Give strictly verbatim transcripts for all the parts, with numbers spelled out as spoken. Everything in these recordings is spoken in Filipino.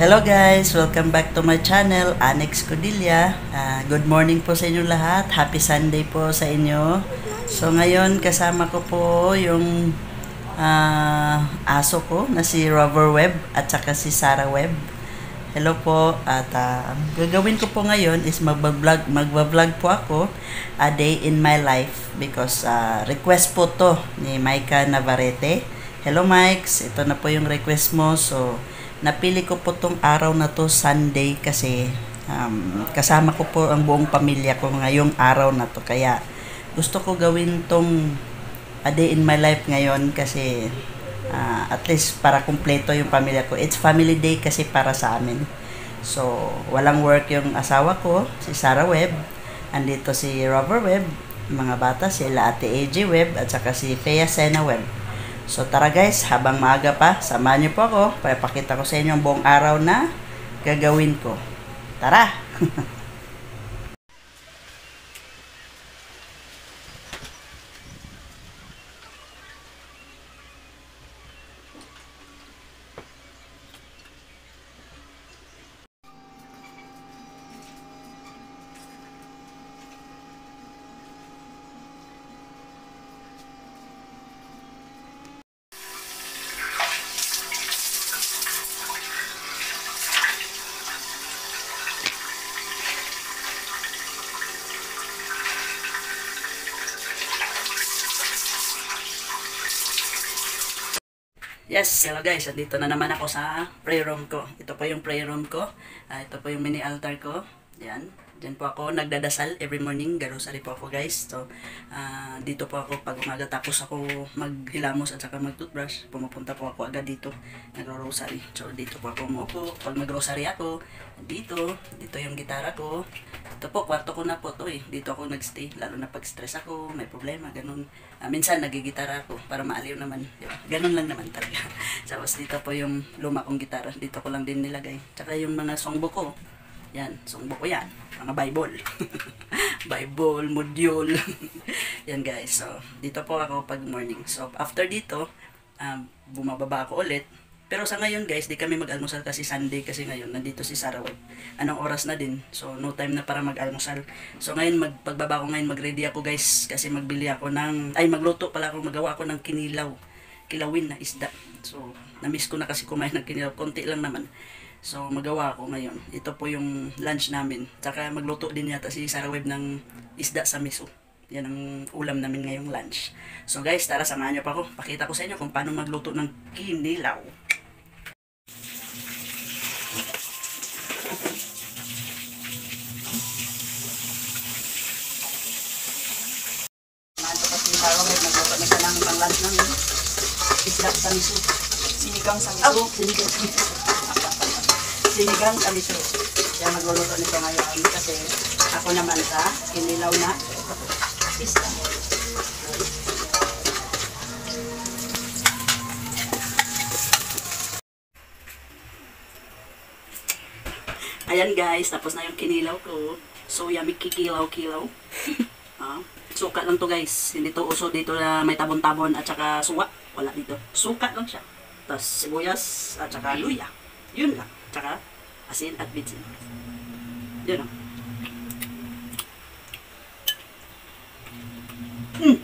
Hello guys! Welcome back to my channel, Annex Codilla. Uh, good morning po sa inyo lahat. Happy Sunday po sa inyo. So ngayon kasama ko po yung uh, aso ko na si Rover Webb at saka si Sarah Webb. Hello po. At uh, gagawin ko po ngayon is magbablog, magbablog po ako a day in my life because uh, request po to ni Micah Navarrete. Hello Mikes, ito na po yung request mo. So napili ko po tong araw na to, Sunday, kasi um, kasama ko po ang buong pamilya ko ngayong araw na to. Kaya gusto ko gawin tong a day in my life ngayon kasi uh, at least para kumpleto yung pamilya ko. It's family day kasi para sa amin. So, walang work yung asawa ko, si Sarah Webb. Andito si Rover Webb, mga bata, sila Ate A J Webb at saka si Fea Sena Webb. So tara guys, habang maaga pa, samahan niyo po ako para pakita ko sa inyo ang buong araw na gagawin ko. Tara! Yes, hello guys, dito na naman ako sa prayer room ko. Ito po yung prayer room ko. Uh, ito po yung mini altar ko. Yan. Diyan po ako nagdadasal every morning. Garosary po ako guys. So, uh, dito po ako pag umaga tapos ako maghilamos at saka mag-toothbrush. Pumupunta po ako agad dito. Nagro-rosary. So, dito po ako umupo. Pag mag-rosary ako, dito. Dito yung gitara ko. Ito po, kwarto ko na po to eh. Dito ako nagstay. Lalo na pag stress ako, may problema, ganun. Uh, minsan nagigitara ako para maaliw naman. Diba? Ganun lang naman talaga. Tapos dito po yung luma kong gitara. Dito ko lang din nilagay. Tsaka yung mga songbook ko. Yan, songbook ko yan. Mga Bible. Bible, module. Yan guys. So, dito po ako pag morning. So, after dito, um, bumababa ako ulit. Pero sa ngayon guys, di kami mag-almusal kasi Sunday kasi ngayon nandito si Sarah Webb. Anong oras na din. So, no time na para mag-almusal. So, ngayon, mag, pagbaba ko ngayon, mag-ready ako guys. Kasi magbili ako ng, ay magluto pala ako, magawa ako ng kinilaw. Kilawin na isda. So, na-miss ko na kasi kumain ng kinilaw. Konti lang naman. So, magawa ako ngayon. Ito po yung lunch namin. Tsaka magluto din yata si Sarah Webb ng isda sa miso. Yan ang ulam namin ngayong lunch. So guys, tara samahan niyo pa ako. Pakita ko sa inyo kung paano magluto ng kinilaw. Samahan ko pa si Sarah Webb. Magluto na siya ng pang lunch namin. Isda sa miso. Sinigang sa miso. Oh, sinigang sa miso. Sinigang sa miso. Kaya magluluto nito ngayon kasi ako naman sa kinilaw na isda. Ayan guys, tapos na yung kinilaw ko. So yummy, kikilaw-kilaw. ah, suka lang to guys. Hindi to uso dito na may tabon-tabon at saka suwa. Wala dito. Suka lang siya. Tapos sibuyas at saka luya. Yun lang. Tsaka asin at bitsin. Yun o. Mm.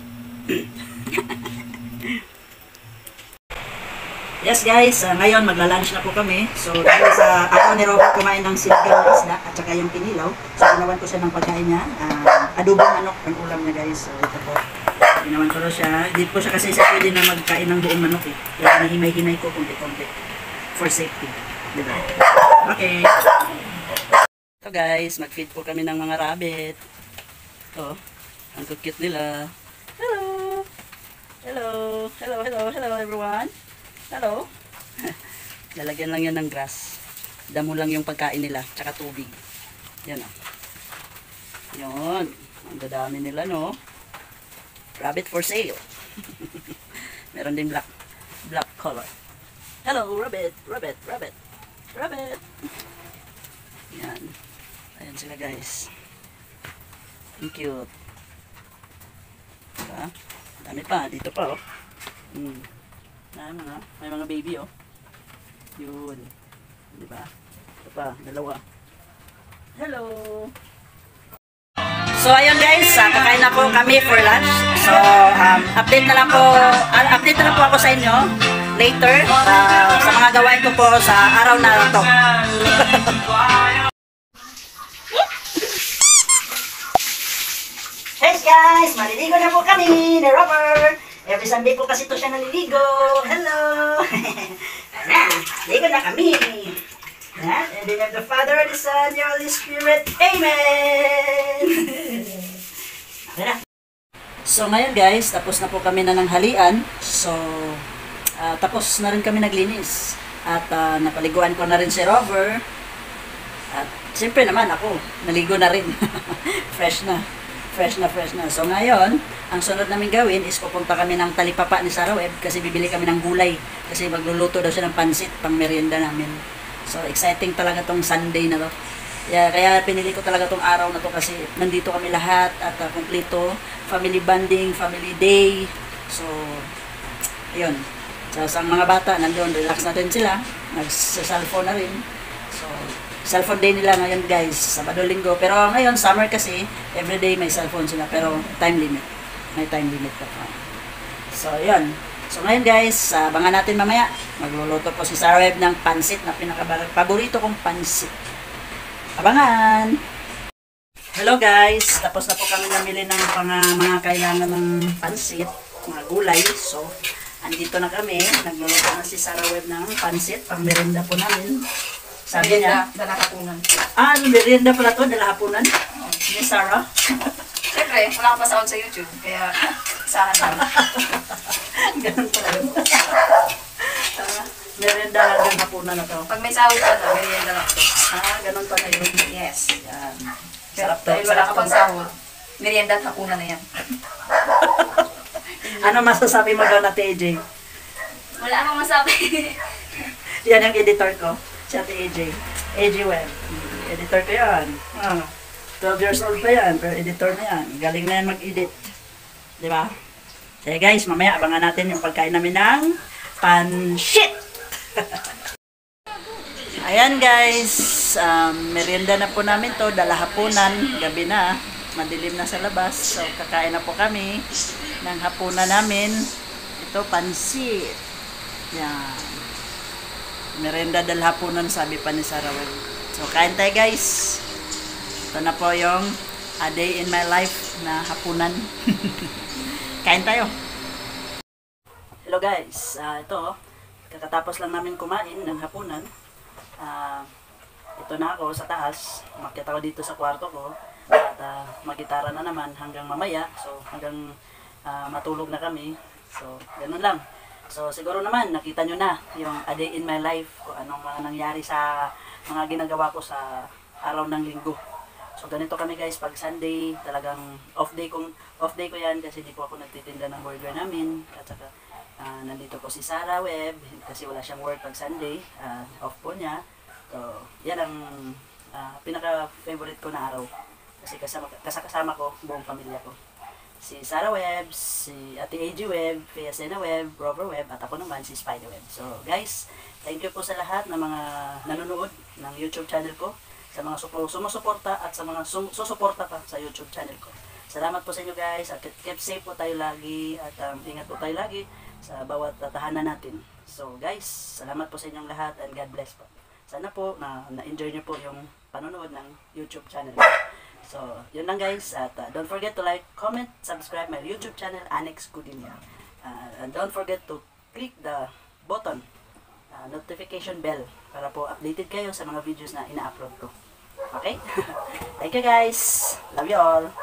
Yes guys, uh, ngayon magla-lunch na po kami. So dahil sa ako ni Robert kumain ng sinigang na isda at saka yung kinilaw. So ginawan ko siya ng pagkain niya. Uh, adobong manok ang ulam niya guys. So ito po. Ginawan ko siya. Hindi po siya kasi siya pwede na magkain ng buong manok eh. Kaya nahimay-himay ko konti-konti. For safety. Diba? Okay. So guys, mag-feed po kami ng mga rabbit. Oh, ang cute nila. Hello! Hello! Hello, hello, hello everyone! Hello! Lalagyan lang yan ng grass. Damo lang yung pagkain nila, tsaka tubig. Yan o. Yun. Ang dadami nila, no? Rabbit for sale. Meron din black. Black color. Hello, rabbit! Rabbit! Rabbit! Rabbit! Yan. Ayan sila guys. Ang cute. Diba? Dami pa. Dito pa oh. Hmm. May mga, may mga baby oh. Yun. Di ba? Ito pa, dalawa. Hello! So, ayun guys, uh, kakain na po kami for lunch. So, um, update na lang po, uh, update na lang po ako sa inyo later uh, sa mga gawain ko po sa araw na to. Hey guys, maliligo na po kami ni Robert. Every Sunday po kasi ito siya naliligo. Hello! Ayan, ligo na kami. Ayan, in the name of the Father, the Son, the Holy Spirit. Amen! Okay na. So ngayon guys, tapos na po kami na ng halian. So, uh, tapos na rin kami naglinis. At uh, napaliguan ko na rin si Robert. At siyempre naman ako, naligo na rin. Fresh na. Fresh na fresh na. So ngayon, ang sunod namin gawin is pupunta kami ng talipapa ni Sarah Web kasi bibili kami ng gulay. Kasi magluluto daw siya ng pansit pang merienda namin. So exciting talaga tong Sunday na to. Yeah, kaya pinili ko talaga tong araw na to kasi nandito kami lahat at uh, kumpleto. Family bonding, family day. So, ayun. So, sa mga bata, nandun, relax na din sila. Nagsa-cellphone na rin. So, cellphone day nila ngayon guys, Sabado, Linggo. Pero ngayon, summer kasi, everyday may cellphone sila. Pero time limit. May time limit pa. So, yun. So, ngayon guys, uh, abangan natin mamaya. Magluluto po si Sarah Web ng pansit na pinaka-paborito kong pansit. Abangan! Hello guys! Tapos na po kami namili ng pang, mga kailangan ng pansit, mga gulay. So, andito na kami. Nagluluto na si Sarah Web ng pansit. Pang merienda po namin. Sabi niya, dala hapunan. Ah, merienda pala to, dala hapunan. Ni Sarah. Siyempre, wala ka pa sound sa YouTube, kaya saan na. Ganun pala yun. uh, merienda lang yung hapunan na to. Pag may sahod ka na, merienda lang to. Ah, ganun pala yun. Yes. Yan. Sarap Sarap to. dahil wala ka pang sahod, merienda at hapunan na yan. Ano masasabi mo daw na T J? Wala akong masabi. Yan ang editor ko. Si Ate A J. A J Web. Editor ko yan. Ah, twelve years old pa yan, pero editor na yan. Galing na yan mag-edit. Di ba? Kaya guys, mamaya abangan natin yung pagkain namin ng pansit. Ayan guys, um, merienda na po namin to, dala hapunan, gabi na, madilim na sa labas. So kakain na po kami ng hapunan namin. Ito, pansit. Yan. Merenda dal hapunan, sabi pa ni Sarah Web. So, kain tayo guys. Ito na po yung a day in my life na hapunan. Kain tayo. Hello guys. Uh, ito, kakatapos lang namin kumain ng hapunan. Uh, ito na ako sa taas. Umakyat ako dito sa kwarto ko. At uh, magitara na naman hanggang mamaya. So, hanggang uh, matulog na kami. So, ganun lang. So, siguro naman, nakita nyo na yung a day in my life, kung anong mga nangyari sa mga ginagawa ko sa araw ng linggo. So, ganito kami guys, pag Sunday, talagang off day, kong, off day ko yan kasi di po ako nagtitinda ng burger namin. At saka, uh, nandito po si Sarah Web, kasi wala siyang work pag Sunday, uh, off po niya. So, yan ang uh, pinaka-favorite ko na araw. Kasi kasama, kasama ko, buong pamilya ko. Si Sarah Web, si Ate A J Web, Fiasena Web, Robert Web, at ako naman si Spider Web. So guys, thank you po sa lahat ng mga nanonood ng YouTube channel ko, sa mga sumusuporta at sa mga sum susuporta pa sa YouTube channel ko. Salamat po sa inyo guys, at keep safe po tayo lagi, at um, ingat po tayo lagi sa bawat tahanan natin. So guys, salamat po sa inyong lahat and God bless po. Sana po na na-enjoy niyo po yung panonood ng YouTube channel ko. So, yun lang guys, at uh, don't forget to like, comment, subscribe my YouTube channel, Annex Kudinya. Uh, and don't forget to click the button, uh, notification bell, para po updated kayo sa mga videos na ina-upload ko. Okay? Thank you guys. Love you all.